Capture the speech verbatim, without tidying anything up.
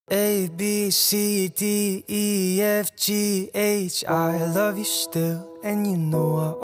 A, B, C, D, E, F, G, H. I love you still, and you know I